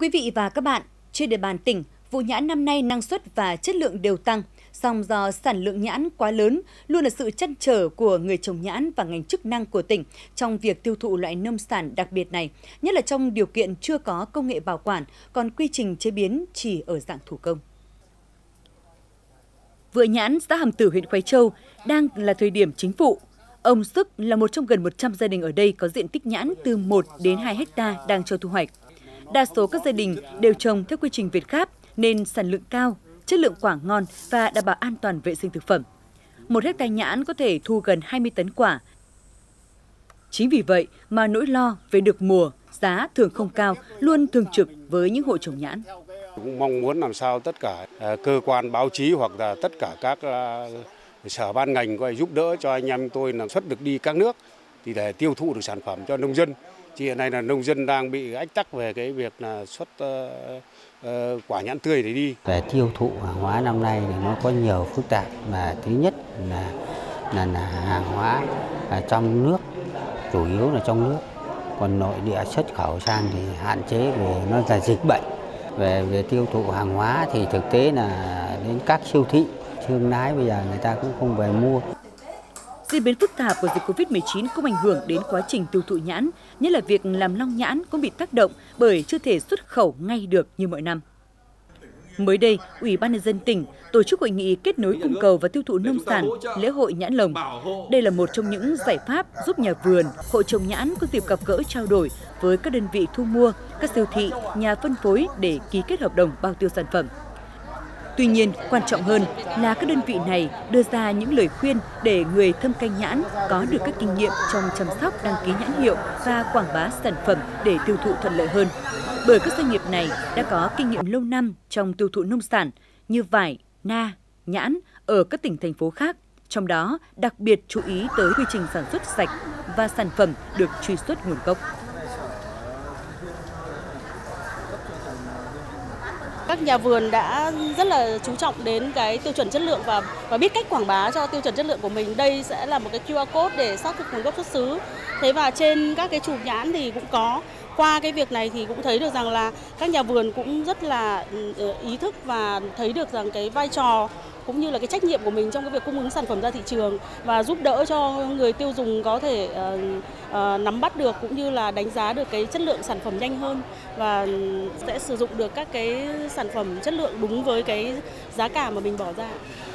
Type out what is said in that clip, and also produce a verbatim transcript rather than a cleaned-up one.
quý vị và các bạn, trên địa bàn tỉnh, vụ nhãn năm nay năng suất và chất lượng đều tăng, song do sản lượng nhãn quá lớn luôn là sự trăn trở của người trồng nhãn và ngành chức năng của tỉnh trong việc tiêu thụ loại nông sản đặc biệt này, nhất là trong điều kiện chưa có công nghệ bảo quản, còn quy trình chế biến chỉ ở dạng thủ công. Vựa nhãn xã Hàm Tử, huyện Khoái Châu đang là thời điểm chính vụ. Ông Sức là một trong gần một trăm gia đình ở đây có diện tích nhãn từ một đến hai hecta đang cho thu hoạch. Đa số các gia đình đều trồng theo quy trình Việt Gáp nên sản lượng cao, chất lượng quả ngon và đảm bảo an toàn vệ sinh thực phẩm. Một hecta nhãn có thể thu gần hai mươi tấn quả. Chính vì vậy mà nỗi lo về được mùa, giá thường không cao, luôn thường trực với những hộ trồng nhãn. Cũng mong muốn làm sao tất cả cơ quan báo chí hoặc là tất cả các sở ban ngành có giúp đỡ cho anh em tôi là xuất được đi các nước thì để tiêu thụ được sản phẩm cho nông dân. Thì hiện nay là nông dân đang bị ách tắc về cái việc là xuất uh, uh, quả nhãn tươi để đi. Về tiêu thụ hàng hóa năm nay thì nó có nhiều phức tạp, mà thứ nhất là là, là hàng hóa ở trong nước, chủ yếu là trong nước, còn nội địa xuất khẩu sang thì hạn chế về nó là dịch bệnh. Về về tiêu thụ hàng hóa thì thực tế là đến các siêu thị, thương lái bây giờ người ta cũng không về mua. Diễn biến phức tạp của dịch Covid mười chín cũng ảnh hưởng đến quá trình tiêu thụ nhãn, nhất là việc làm long nhãn cũng bị tác động bởi chưa thể xuất khẩu ngay được như mọi năm. Mới đây, Ủy ban nhân dân tỉnh tổ chức hội nghị kết nối cung cầu và tiêu thụ nông sản lễ hội nhãn lồng. Đây là một trong những giải pháp giúp nhà vườn, hộ trồng nhãn có dịp gặp gỡ trao đổi với các đơn vị thu mua, các siêu thị, nhà phân phối để ký kết hợp đồng bao tiêu sản phẩm. Tuy nhiên, quan trọng hơn là các đơn vị này đưa ra những lời khuyên để người thâm canh nhãn có được các kinh nghiệm trong chăm sóc, đăng ký nhãn hiệu và quảng bá sản phẩm để tiêu thụ thuận lợi hơn. Bởi các doanh nghiệp này đã có kinh nghiệm lâu năm trong tiêu thụ nông sản như vải, na, nhãn ở các tỉnh, thành phố khác, trong đó đặc biệt chú ý tới quy trình sản xuất sạch và sản phẩm được truy xuất nguồn gốc. Các nhà vườn đã rất là chú trọng đến cái tiêu chuẩn chất lượng và và biết cách quảng bá cho tiêu chuẩn chất lượng của mình. Đây sẽ là một cái quy rờ code để xác thực nguồn gốc xuất xứ. Thế và trên các cái chùm nhãn thì cũng có. Qua cái việc này thì cũng thấy được rằng là các nhà vườn cũng rất là ý thức và thấy được rằng cái vai trò cũng như là cái trách nhiệm của mình trong cái việc cung ứng sản phẩm ra thị trường và giúp đỡ cho người tiêu dùng có thể uh, uh, nắm bắt được cũng như là đánh giá được cái chất lượng sản phẩm nhanh hơn và sẽ sử dụng được các cái sản phẩm chất lượng đúng với cái giá cả mà mình bỏ ra.